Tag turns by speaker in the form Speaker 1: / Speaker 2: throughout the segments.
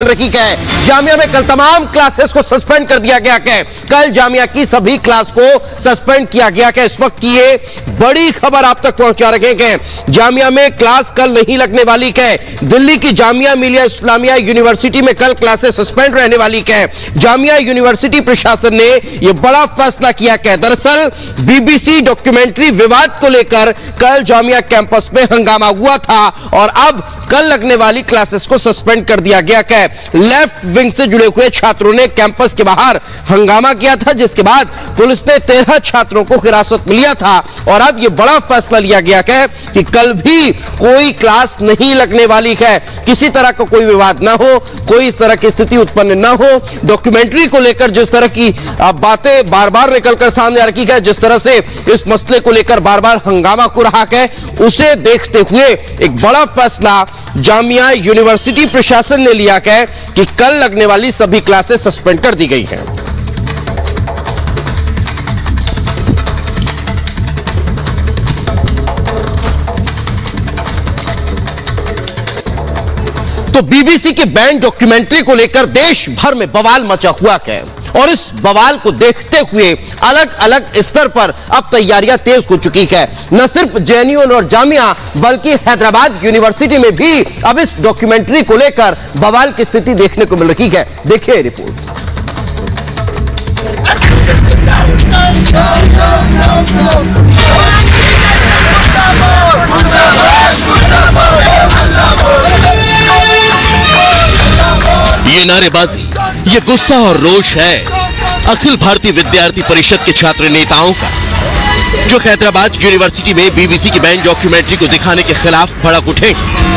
Speaker 1: रखी है। जामिया में कल तमाम क्लासेस को सस्पेंड कर दिया गया है। कल जामिया की सभी क्लास को सस्पेंड किया गया है। इस वक्त की ये बड़ी खबर आप तक पहुंचा रहे हैं। जामिया में क्लास कल नहीं लगने वाली है। दिल्ली की जामिया मिलिया इस्लामिया यूनिवर्सिटी में कल क्लासेस सस्पेंड रहने वाली है। जामिया यूनिवर्सिटी प्रशासन ने यह बड़ा फैसला किया है। दरअसल बीबीसी डॉक्यूमेंट्री विवाद को लेकर कल जामिया कैंपस में हंगामा हुआ था और अब कल लगने वाली क्लासेस को सस्पेंड कर दिया गया है। लेफ्ट विंग से जुड़े हुए छात्रों ने कैंपस के बाहर हंगामा किया था, जिसके बाद पुलिस ने 13 छात्रों को हिरासत में लिया था और अब यह बड़ा फैसला लिया गया है कि कल भी कोई क्लास नहीं लगने वाली है। किसी तरह का कोई विवाद ना हो, कोई इस तरह की स्थिति उत्पन्न ना हो। डॉक्यूमेंट्री को लेकर जिस तरह की बातें बार बार निकलकर सामने आ रही है, जिस तरह से इस मसले को लेकर बार बार हंगामा हो रहा है, उसे देखते हुए एक बड़ा फैसला जामिया यूनिवर्सिटी प्रशासन ने लिया है कि कल लगने वाली सभी क्लासेस सस्पेंड कर दी गई हैं। तो बीबीसी की बैंड डॉक्यूमेंट्री को लेकर देश भर में बवाल मचा हुआ है और इस बवाल को देखते हुए अलग अलग स्तर पर अब तैयारियां तेज हो चुकी है। न सिर्फ जेएनयू और जामिया बल्कि हैदराबाद यूनिवर्सिटी में भी अब इस डॉक्यूमेंट्री को लेकर बवाल की स्थिति देखने को मिल रही है। देखिए रिपोर्ट।
Speaker 2: ये नारेबाजी, ये गुस्सा और रोष है अखिल भारतीय विद्यार्थी परिषद के छात्र नेताओं का, जो हैदराबाद यूनिवर्सिटी में बीबीसी की बैंड डॉक्यूमेंट्री को दिखाने के खिलाफ भड़क उठे।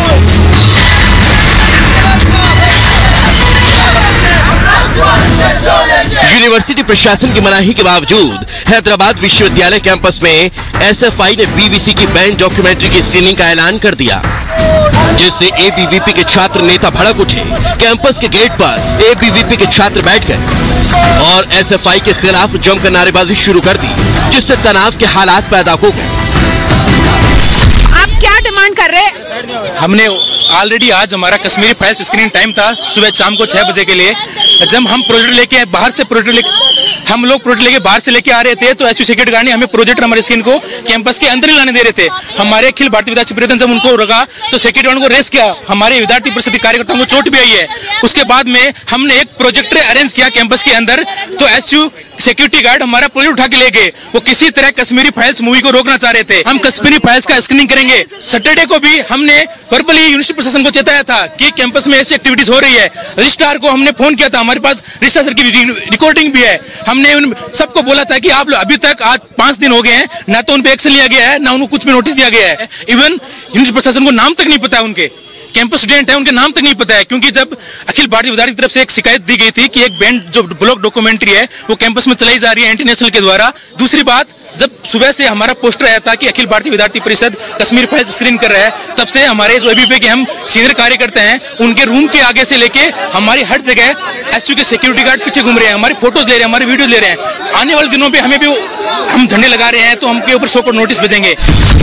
Speaker 2: यूनिवर्सिटी प्रशासन की मनाही के बावजूद हैदराबाद विश्वविद्यालय कैंपस में एसएफआई ने बीबीसी की बैंड डॉक्यूमेंट्री की स्क्रीनिंग का ऐलान कर दिया, जिससे एबीवीपी के छात्र नेता भड़क उठे। कैंपस के गेट पर एबीवीपी के छात्र बैठ गए और एसएफआई के खिलाफ जमकर नारेबाजी शुरू कर दी, जिससे तनाव के हालात पैदा हो गए।
Speaker 3: आप क्या डिमांड कर रहे हैं?
Speaker 4: हमने ऑलरेडी आज हमारा कश्मीरी फाइल्स स्क्रीनिंग टाइम था सुबह शाम को 6 बजे के लिए। जब हम प्रोजेक्ट लेके बाहर से हम लोग प्रोजेक्ट लेके बाहर से लेके आ रहे थे तो एसयू सिक्योरिटी गार्ड ने हमें प्रोजेक्ट हमारे स्क्रीन को कैंपस के अंदर ही लाने दे रहे थे। हमारे अखिल भारतीय विद्यार्थी परिषद जब उनको रोका तो सिक्योरिटी गार्ड को रेस्ट किया। हमारे विद्यार्थी परिषद कार्यकर्ताओं को चोट भी आई है। उसके बाद में हमने एक प्रोजेक्टर अरेंज किया कैंपस के अंदर, तो एसयू सिक्योरिटी गार्ड हमारा प्रोजेक्ट उठा के ले गए। वो किसी तरह कश्मीरी फाइल्स मूवी को रोकना चाह रहे थे। हम कश्मीरी फाइल्स का स्क्रीनिंग करेंगे। सैटरडे को भी हमने वर्बली यूनिवर्सिटी प्रशासन को चेताया था कि कैंपस में ऐसी एक्टिविटीज हो रही है। रजिस्ट्रार को हमने फोन किया था, हमारे पास रजिस्ट्रार सर की रिकॉर्डिंग भी है। हमने उन सबको बोला था कि आप लोग अभी तक आज 5 दिन हो गए हैं, ना तो उन पे एक्शन लिया गया है, ना उनको कुछ भी नोटिस दिया गया है। इवन यूनिवर्सिटी प्रशासन को नाम तक नहीं पता है, उनके कैंपस स्टूडेंट है उनके नाम तक नहीं पता है। क्योंकि जब अखिल भारतीय विद्यार्थी की तरफ से एक शिकायत दी गई थी कि एक बैंड जो ब्लॉक डॉक्यूमेंट्री है वो कैंपस में चलाई जा रही है इंटरनेशनल के द्वारा। दूसरी बात, जब सुबह से हमारा पोस्टर आया था कि अखिल भारतीय विद्यार्थी परिषद कश्मीर फाइल स्क्रीन कर रहा है, तब से हमारे जो एबीपी के हम सीनियर कार्यकर्ता हैं उनके रूम के आगे से लेके हमारी हर जगह एसयू के सिक्योरिटी गार्ड पीछे घूम रहे हैं, हमारी फोटोज ले रहे हैं, हमारी वीडियो ले रहे हैं। आने वाले दिनों में हमें भी हम झंडे लगा रहे हैं तो हमके ऊपर 100 नोटिस भेजेंगे।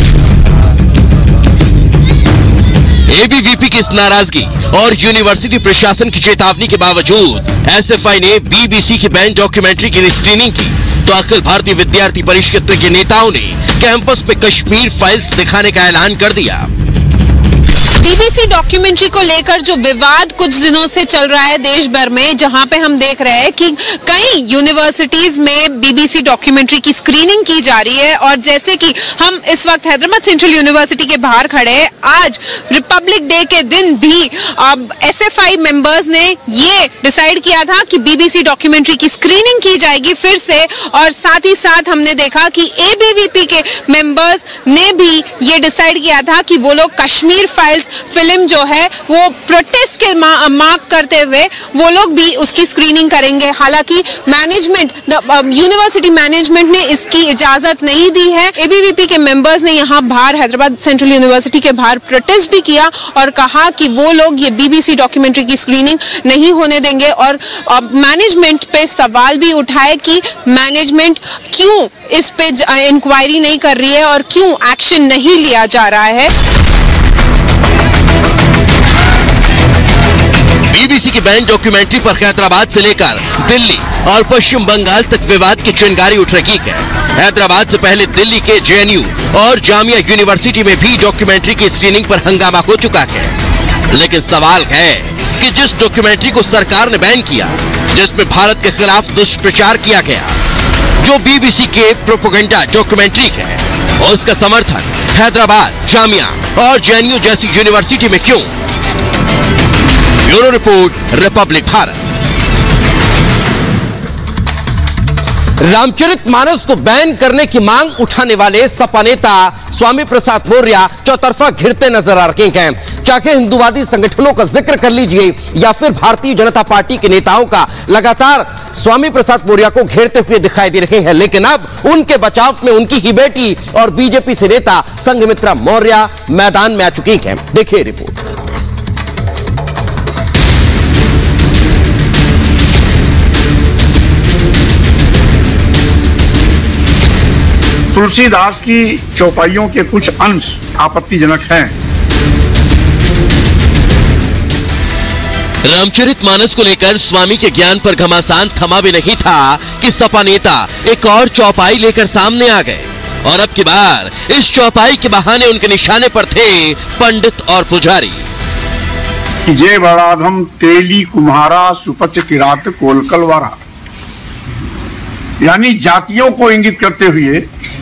Speaker 2: एबीवीपी की इस नाराजगी और यूनिवर्सिटी प्रशासन की चेतावनी के बावजूद एसएफआई ने बीबीसी की बैंड डॉक्यूमेंट्री की स्क्रीनिंग की, तो अखिल भारतीय विद्यार्थी परिषद के नेताओं ने कैंपस पे कश्मीर फाइल्स दिखाने का ऐलान कर दिया।
Speaker 3: बीबीसी डॉक्यूमेंट्री को लेकर जो विवाद कुछ दिनों से चल रहा है देश भर में, जहां पे हम देख रहे हैं कि कई यूनिवर्सिटीज में बीबीसी डॉक्यूमेंट्री की स्क्रीनिंग की जा रही है। और जैसे कि हम इस वक्त हैदराबाद सेंट्रल यूनिवर्सिटी के बाहर खड़े हैं, आज रिपब्लिक डे के दिन भी एसएफआई मेंबर्स ने ये डिसाइड किया था कि बीबीसी डॉक्यूमेंट्री की स्क्रीनिंग की जाएगी फिर से। और साथ ही साथ हमने देखा कि एबीवीपी के मेंबर्स ने भी ये डिसाइड किया था कि वो लोग कश्मीर फाइल्स फिल्म जो है वो प्रोटेस्ट के मार्क करते हुए वो लोग भी उसकी स्क्रीनिंग करेंगे। हालांकि मैनेजमेंट, यूनिवर्सिटी मैनेजमेंट ने इसकी इजाजत नहीं दी है। एबीवीपी के मेंबर्स ने यहाँ बाहर हैदराबाद सेंट्रल यूनिवर्सिटी के बाहर प्रोटेस्ट भी किया और कहा कि वो लोग ये बीबीसी डॉक्यूमेंट्री की स्क्रीनिंग नहीं होने देंगे। और मैनेजमेंट पे सवाल भी उठाए कि मैनेजमेंट क्यों इस पे इंक्वायरी नहीं कर रही है और क्यों एक्शन नहीं लिया जा रहा है।
Speaker 2: बीबीसी की बैंड डॉक्यूमेंट्री पर हैदराबाद से लेकर दिल्ली और पश्चिम बंगाल तक विवाद की चिंगारी उठ रही है। हैदराबाद से पहले दिल्ली के जेएनयू और जामिया यूनिवर्सिटी में भी डॉक्यूमेंट्री की स्क्रीनिंग पर हंगामा हो चुका है। लेकिन सवाल है कि जिस डॉक्यूमेंट्री को सरकार ने बैन किया, जिसमें भारत के खिलाफ दुष्प्रचार किया गया, जो बीबीसी के प्रोपेगेंडा डॉक्यूमेंट्री है, उसका समर्थन हैदराबाद, जामिया और जेएनयू जैसी यूनिवर्सिटी में क्यों? Bureau report, republic Bharat.
Speaker 1: Ramcharitmanas को बैन करने की मांग उठाने वाले सपा नेता स्वामी प्रसाद मौर्य चौतरफा घिरते नजर आ रहे हैं। चाहे हिंदूवादी संगठनों का जिक्र कर लीजिए या फिर भारतीय जनता पार्टी के नेताओं का लगातार स्वामी प्रसाद मौर्य को घेरते हुए दिखाई दे रहे हैं। लेकिन अब उनके बचाव में उनकी ही बेटी और बीजेपी से नेता संघमित्रा मौर्य मैदान में आ चुकी हैं। देखिए रिपोर्ट।
Speaker 5: तुलसीदास की चौपाइयों के कुछ अंश आपत्तिजनक हैं।
Speaker 2: रामचरितमानस को लेकर स्वामी के ज्ञान पर घमासान थमा भी नहीं था कि सपा नेता एक और चौपाई लेकर सामने आ गए और अब की बार इस चौपाई के बहाने उनके निशाने पर थे पंडित और पुजारी।
Speaker 5: जय बड़ाधम तेली कुम्हारा सुपच किरात कोलकलवारा, यानी जातियों को इंगित करते हुए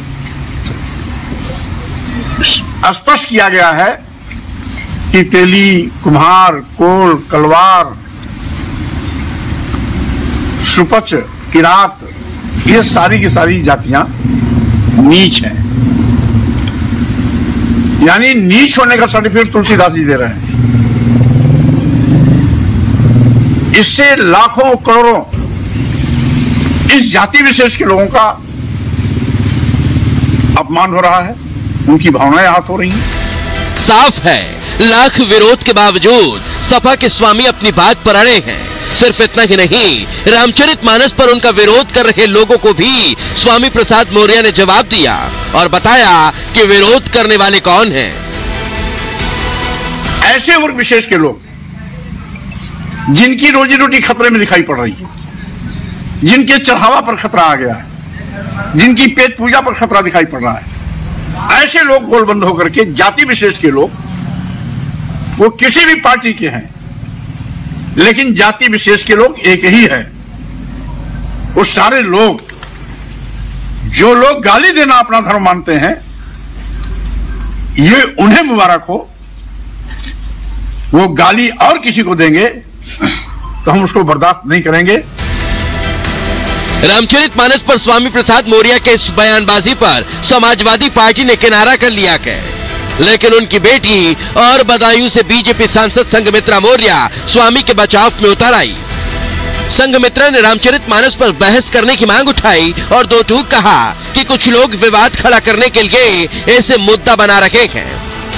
Speaker 5: स्पष्ट किया गया है कि तेली, कुम्हार, कोल, कलवार, सुपच, किरात, ये सारी की सारी जातियां नीच हैं। यानी नीच होने का सर्टिफिकेट तुलसीदास जी दे रहे हैं। इससे लाखों करोड़ों इस जाति विशेष के लोगों का अपमान हो रहा है, उनकी भावनाएं आहत हो रही हैं।
Speaker 2: साफ है, लाख विरोध के बावजूद सपा के स्वामी अपनी बात पर अड़े हैं। सिर्फ इतना ही नहीं, रामचरितमानस पर उनका विरोध कर रहे लोगों को भी स्वामी प्रसाद मौर्य ने जवाब दिया और बताया कि विरोध करने वाले कौन हैं।
Speaker 5: ऐसे वर्ग विशेष के लोग जिनकी रोजी रोटी खतरे में दिखाई पड़ रही है, जिनके चढ़ावा पर खतरा आ गया है, जिनकी पेट पूजा पर खतरा दिखाई पड़ रहा है, ऐसे लोग गोलबंद होकर के जाति विशेष के लोग, वो किसी भी पार्टी के हैं लेकिन जाति विशेष के लोग एक ही है। वो सारे लोग, जो लोग गाली देना अपना धर्म मानते हैं, ये उन्हें मुबारक हो। वो गाली और किसी को देंगे तो हम उसको बर्दाश्त नहीं करेंगे।
Speaker 2: रामचरितमानस पर स्वामी प्रसाद मौर्य के इस बयानबाजी पर समाजवादी पार्टी ने किनारा कर लिया है, लेकिन उनकी बेटी और बदायूं से बीजेपी सांसद संघमित्रा मौर्य स्वामी के बचाव में उतर आई। संघमित्रा ने रामचरितमानस पर बहस करने की मांग उठाई और दो टूक कहा कि कुछ लोग विवाद खड़ा करने के लिए ऐसे मुद्दा बना रखे हैं।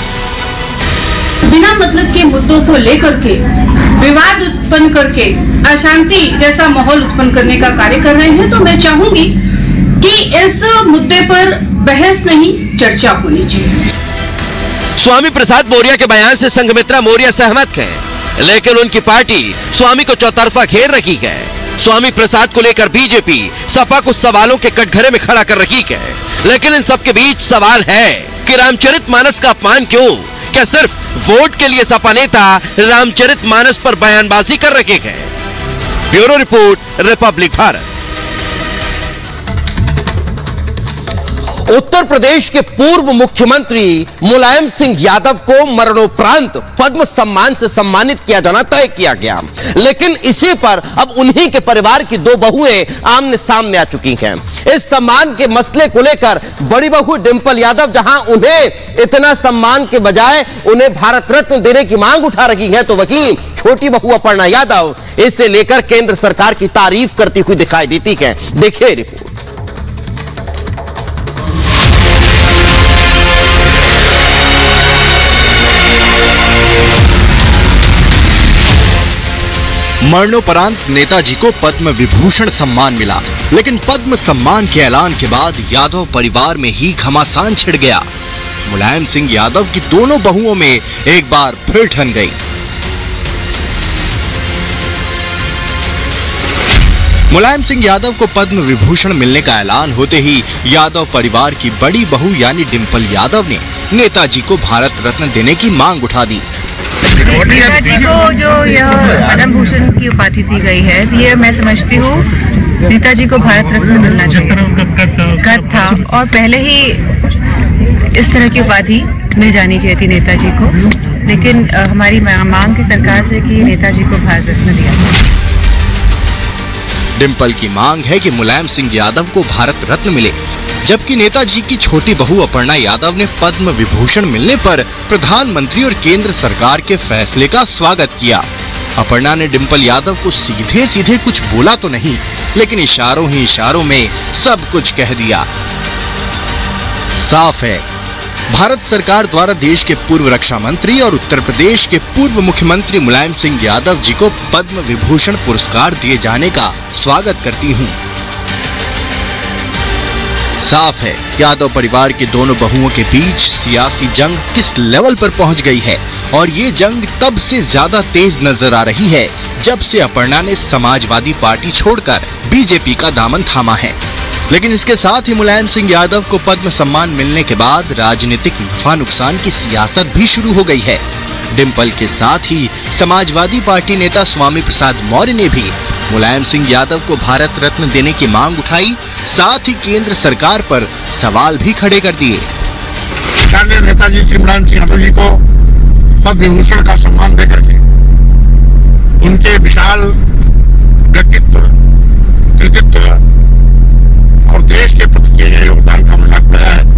Speaker 6: बिना मतलब के मुद्दों को लेकर के विवाद उत्पन्न करके अशांति जैसा माहौल उत्पन्न करने का कार्य कर रहे हैं, तो मैं चाहूंगी कि इस मुद्दे पर बहस नहीं, चर्चा होनी चाहिए।
Speaker 2: स्वामी प्रसाद मौर्य के बयान से संघमित्रा मौर्य सहमत हैं, लेकिन उनकी पार्टी स्वामी को चौतरफा घेर रही है। स्वामी प्रसाद को लेकर बीजेपी सपा को सवालों के कटघरे में खड़ा कर रही है। लेकिन इन सबके बीच सवाल है कि रामचरितमानस का अपमान क्यों? क्या सिर्फ वोट के लिए सपा नेता रामचरितमानस पर बयानबाजी कर रहे हैं? Bureau report, republic Bharat.
Speaker 1: Uttar Pradesh के पूर्व मुख्यमंत्री मुलायम सिंह यादव को मरणोपरांत पद्म सम्मान से सम्मानित किया जाना तय किया गया, लेकिन इसी पर अब उन्हीं के परिवार की दो बहुएं आमने सामने आ चुकी हैं। इस सम्मान के मसले को लेकर बड़ी बहू डिंपल यादव जहां उन्हें इतना सम्मान के बजाय उन्हें भारत रत्न देने की मांग उठा रही है, तो वहीं छोटी बहू अपर्णा यादव इसे लेकर केंद्र सरकार की तारीफ करती हुई दिखाई देती है। देखिए रिपोर्ट।
Speaker 7: मरणोपरांत नेताजी को पद्म विभूषण सम्मान मिला, लेकिन पद्म सम्मान के ऐलान के बाद यादव परिवार में ही घमासान छिड़ गया। मुलायम सिंह यादव की दोनों बहुओं में एक बार फिर ठन गई। मुलायम सिंह यादव को पद्म विभूषण मिलने का ऐलान होते ही यादव परिवार की बड़ी बहू यानी डिंपल यादव ने नेताजी को भारत रत्न देने की मांग उठा दी।
Speaker 8: नेताजी को जो यह पद्म भूषण की उपाधि दी गई है, ये मैं समझती हूँ नेताजी को भारत रत्न मिलना चाहिए। कद था और पहले ही इस तरह की उपाधि मिल जानी चाहिए थी नेताजी को, लेकिन हमारी मांग की सरकार से कि नेताजी को भारत रत्न दिया जाए।
Speaker 7: डिंपल की मांग है कि मुलायम सिंह यादव को भारत रत्न मिले, जबकि नेताजी की छोटी बहू अपर्णा यादव ने पद्म विभूषण मिलने पर प्रधानमंत्री और केंद्र सरकार के फैसले का स्वागत किया। अपर्णा ने डिंपल यादव को सीधे सीधे कुछ बोला तो नहीं, लेकिन इशारों ही इशारों में सब कुछ कह दिया। साफ है, भारत सरकार द्वारा देश के पूर्व रक्षा मंत्री और उत्तर प्रदेश के पूर्व मुख्यमंत्री मुलायम सिंह यादव जी को पद्म विभूषण पुरस्कार दिए जाने का स्वागत करती हूँ। साफ है, यादव परिवार के दोनों बहुओं के बीच सियासी जंग किस लेवल पर पहुंच गई है, और ये जंग तब से ज्यादा तेज नजर आ रही है जब से अपर्णा ने समाजवादी पार्टी छोड़कर बीजेपी का दामन थामा है। लेकिन इसके साथ ही मुलायम सिंह यादव को पद्म सम्मान मिलने के बाद राजनीतिक नफा नुकसान की सियासत भी शुरू हो गई है। डिंपल के साथ ही समाजवादी पार्टी नेता स्वामी प्रसाद मौर्य ने भी मुलायम सिंह यादव को भारत रत्न देने की मांग उठाई, साथ ही केंद्र सरकार पर सवाल भी खड़े कर दिए।
Speaker 5: सरकार ने नेताजी श्री मुलायम सिंह यादव जी को पद्म विभूषण का सम्मान देकर के उनके विशाल व्यक्तित्व, कृतित्व और देश के प्रति किए गए योगदान का मजाक उड़ाया है।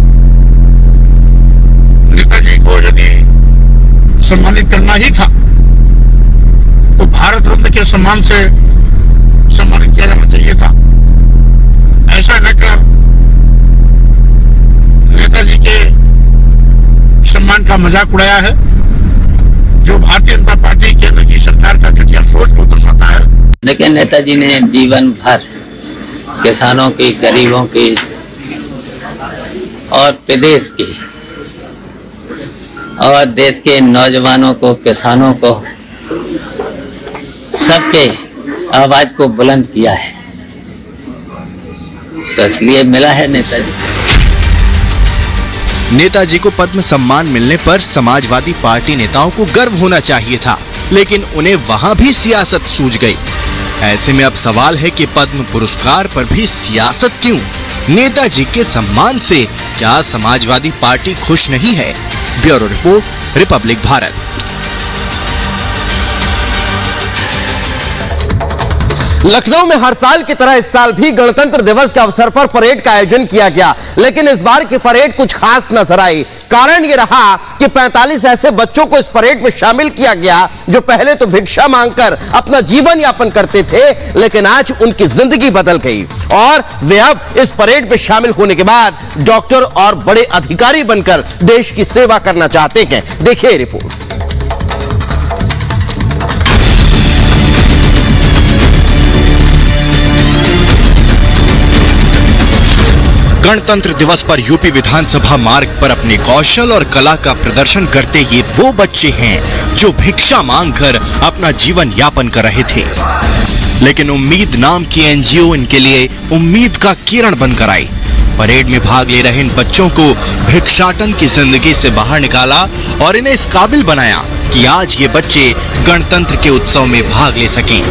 Speaker 5: नेताजी को यदि सम्मानित करना ही था तो भारत रत्न के सम्मान से सम्मानित किया जाना चाहिए था। ऐसा न कर नेताजी के सम्मान का मजाक उड़ाया है, जो भारतीय जनता पार्टी केंद्र की सरकार का घटिया सोच को दर्शाता है।
Speaker 9: लेकिन नेताजी ने जीवन भर किसानों की, गरीबों की और प्रदेश की और देश के नौजवानों को, किसानों को, सबके आवाज को बुलंद किया है, तो इसलिए मिला है नेताजी।
Speaker 7: नेताजी को पद्म सम्मान मिलने पर समाजवादी पार्टी नेताओं को गर्व होना चाहिए था, लेकिन उन्हें वहां भी सियासत सूझ गई। ऐसे में अब सवाल है कि पद्म पुरस्कार पर भी सियासत क्यों? नेताजी के सम्मान से क्या समाजवादी पार्टी खुश नहीं है? Bureau report, republic Bharat.
Speaker 1: Lucknow में हर साल की तरह इस साल भी गणतंत्र दिवस के अवसर पर परेड का आयोजन किया गया, लेकिन इस बार की परेड कुछ खास नजर आई। कारण यह रहा कि 45 ऐसे बच्चों को इस परेड में शामिल किया गया जो पहले तो भिक्षा मांगकर अपना जीवन यापन करते थे, लेकिन आज उनकी जिंदगी बदल गई और वे अब इस परेड में शामिल होने के बाद डॉक्टर और बड़े अधिकारी बनकर देश की सेवा करना चाहते हैं। देखिए रिपोर्ट।
Speaker 7: गणतंत्र दिवस पर यूपी विधानसभा मार्ग पर अपने कौशल और कला का प्रदर्शन करते ये वो बच्चे हैं जो भिक्षा मांगकर अपना जीवन यापन कर रहे थे, लेकिन उम्मीद नाम की एनजीओ इनके लिए उम्मीद का किरण बनकर आई। परेड में भाग ले रहे इन बच्चों को भिक्षाटन की जिंदगी से बाहर निकाला और इन्हें इस काबिल बनाया कि आज ये बच्चे गणतंत्र के उत्सव में भाग ले सकें।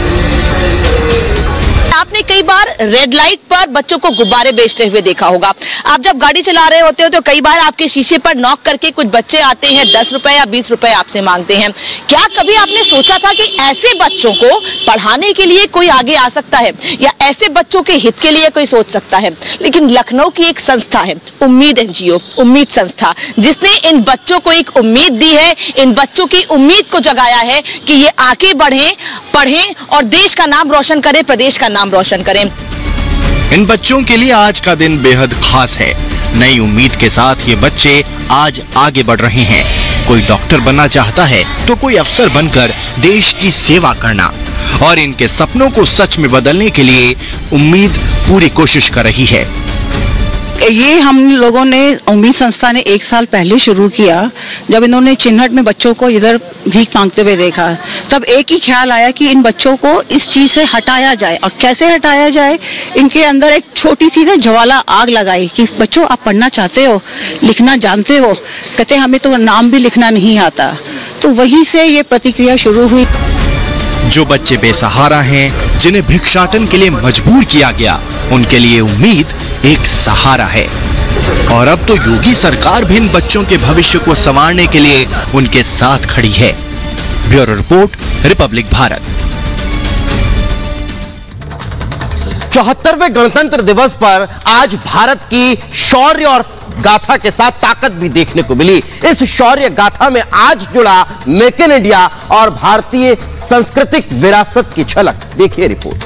Speaker 10: आपने कई बार रेड लाइट पर बच्चों को गुब्बारे बेचते हुए देखा होगा। आप जब गाड़ी चला रहे होते हो तो कई बार आपके शीशे पर नॉक करके कुछ बच्चे आते हैं, 10 रुपए या 20 रुपए आपसे मांगते हैं। क्या कभी आपने सोचा था कि ऐसे बच्चों को पढ़ाने के लिए कोई आगे आ सकता है या ऐसे बच्चों के हित के लिए कोई सोच सकता है? लेकिन लखनऊ की एक संस्था है, उम्मीद एनजीओ, उम्मीद संस्था, जिसने इन बच्चों को एक उम्मीद दी है, इन बच्चों की उम्मीद को जगाया है कि ये आगे बढ़ें, पढ़ें और देश का नाम रोशन करें, प्रदेश का नाम रोशन करें।
Speaker 7: इन बच्चों के लिए आज का दिन बेहद खास है। नई उम्मीद के साथ ये बच्चे आज आगे बढ़ रहे हैं। कोई डॉक्टर बनना चाहता है तो कोई अफसर बनकर देश की सेवा करना, और इनके सपनों को सच में बदलने के लिए उम्मीद पूरी कोशिश कर रही है।
Speaker 11: ये हम लोगों ने उम्मीद संस्था ने 1 साल पहले शुरू किया। जब इन्होंने चिन्हट में बच्चों को इधर भीख मांगते हुए देखा, तब एक ही ख्याल आया कि इन बच्चों को इस चीज से हटाया जाए। और कैसे हटाया जाए? इनके अंदर एक छोटी सी ना ज्वाला आग लगाई कि बच्चों आप पढ़ना चाहते हो, लिखना जानते हो? कहते हमें तो नाम भी लिखना नहीं आता। तो वहीं से ये प्रतिक्रिया शुरू हुई।
Speaker 7: जो बच्चे बेसहारा हैं, जिन्हें भिक्षाटन के लिए मजबूर किया गया, उनके लिए उम्मीद एक सहारा है। और अब तो योगी सरकार भी इन बच्चों के भविष्य को संवारने के लिए उनके साथ खड़ी है। Bureau report, republic Bharat.
Speaker 1: 74वें गणतंत्र दिवस पर आज भारत की शौर्य और गाथा के साथ ताकत भी देखने को मिली। इस शौर्य गाथा में आज जुड़ा मेक इन इंडिया और भारतीय सांस्कृतिक विरासत की झलक। देखिए रिपोर्ट।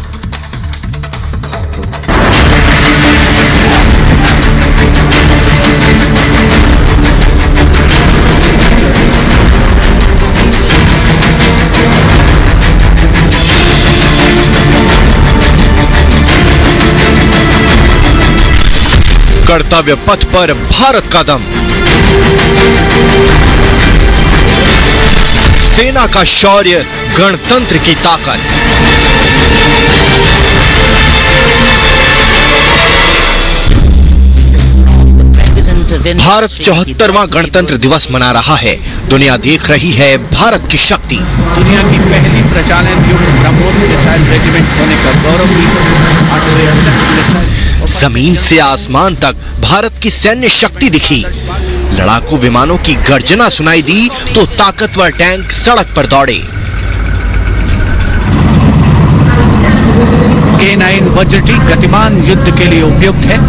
Speaker 7: कर्तव्य पथ पर भारत का दम, सेना का शौर्य, गणतंत्र की ताकत। भारत 74वां गणतंत्र दिवस मना रहा है। दुनिया देख रही है भारत की शक्ति।
Speaker 5: दुनिया की पहली प्रचालन युक्त ब्रह्मोस मिसाइल रेजिमेंट होने का गौरव भी।
Speaker 7: जमीन से आसमान तक भारत की सैन्य शक्ति दिखी। लड़ाकू विमानों की गर्जना सुनाई दी तो ताकतवर टैंक सड़क पर दौड़े।
Speaker 5: K9 वज्रटी गतिमान युद्ध के लिए उपयुक्त है।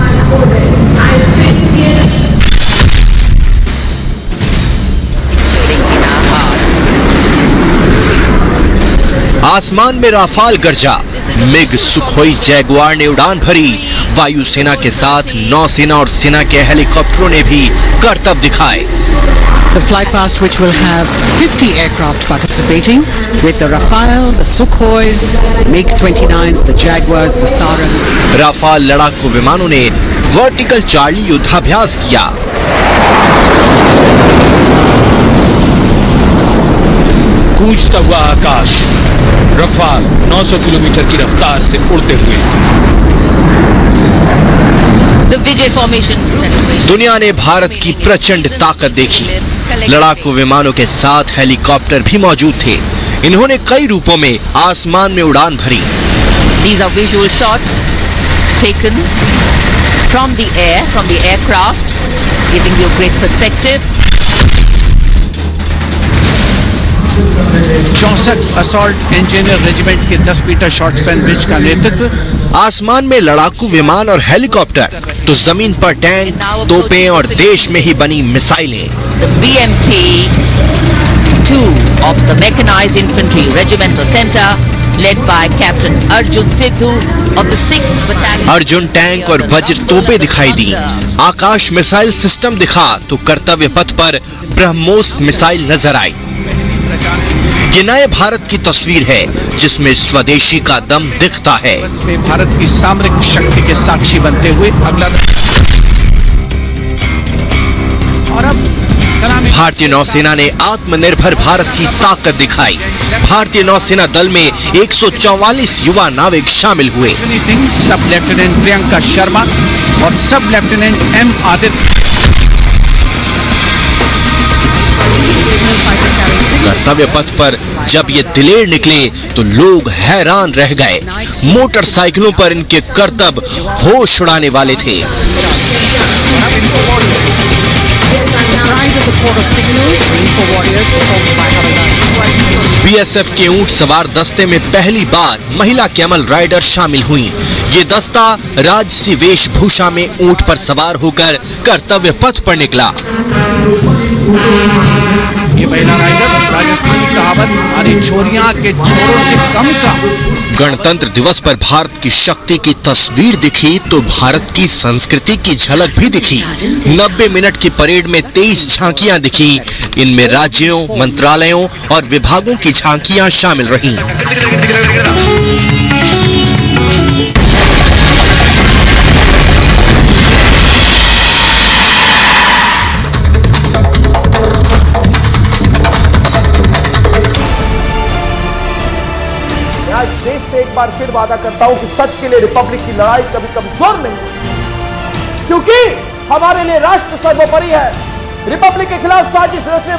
Speaker 7: आसमान में राफाल गरजा, मिग, सुखोई, जैगुआर ने उड़ान भरी। वायुसेना के साथ नौसेना और सेना के हेलीकॉप्टरों ने भी करतब दिखाए।
Speaker 12: The flight past which will have 50 aircraft participating with the Rafale, the Sukhois, MiG-29s, the Jaguars, the Sarans.
Speaker 7: Rafale लड़ाकू विमानों ने वर्टिकल चार्ली युद्धाभ्यास किया।
Speaker 5: गूंजता हुआ आकाश, रफाल 900 किलोमीटर की रफ्तार से उड़ते हुए।
Speaker 7: दुनिया ने भारत की प्रचंड ताकत देखी। लड़ाकू विमानों के साथ हेलीकॉप्टर भी मौजूद थे। इन्होंने कई रूपों में आसमान में उड़ान भरी।
Speaker 10: These are visual shots taken from the air, from the aircraft, giving you great perspective.
Speaker 5: 64 assault engineer regiment के 10 मीटर शॉर्ट स्पैन ब्रिज का नेतृत्व।
Speaker 7: आसमान में लड़ाकू विमान और हेलीकॉप्टर तो जमीन पर टैंक, तोपें और देश में ही बनी मिसाइलें।
Speaker 10: The BMP-2 of the Mechanized Infantry Regimental Center, led by Captain Arjun Sidhu of the 6th Battalion.
Speaker 7: Arjun tank और वज्र तोपें दिखाई दी। आकाश मिसाइल सिस्टम दिखा तो कर्तव्य पथ पर ब्रह्मोस मिसाइल नजर आई। ये नए भारत की तस्वीर है जिसमें स्वदेशी का दम दिखता है।
Speaker 5: भारत की सामरिक शक्ति के साक्षी बनते हुए अगला और अब
Speaker 7: भारतीय नौसेना ने आत्मनिर्भर भारत की ताकत दिखाई। भारतीय नौसेना दल में 144 युवा नाविक शामिल हुए।
Speaker 5: सब लेफ्टिनेंट प्रियंका शर्मा और सब लेफ्टिनेंट एम आदित्य।
Speaker 7: कर्तव्य पथ पर जब ये दिलेर निकले तो लोग हैरान रह गए। मोटरसाइकिलों पर इनके करतब होश उड़ाने वाले थे। बीएसएफ के ऊंट सवार दस्ते में पहली बार महिला कैमल राइडर शामिल हुई। ये दस्ता राजसी वेशभूषा में ऊंट पर सवार होकर कर्तव्य पथ पर निकला।
Speaker 5: ये महिला राइडर राजस्थान की कहावत अरे छोरियां के छोरों से कम का।
Speaker 7: गणतंत्र दिवस पर भारत की शक्ति की तस्वीर दिखी तो भारत की संस्कृति की झलक भी दिखी। 90 मिनट की परेड में 23 झांकियां दिखी। इनमें राज्यों, मंत्रालयों और विभागों की झांकियां शामिल रहीं।
Speaker 13: मैं आज देश से एक बार फिर वादा करता हूं कि सच के लिए रिपब्लिक की लड़ाई कभी कमजोर नहीं, क्योंकि हमारे लिए राष्ट्र सर्वोपरि है। रिपब्लिक के खिलाफ साजिश रचने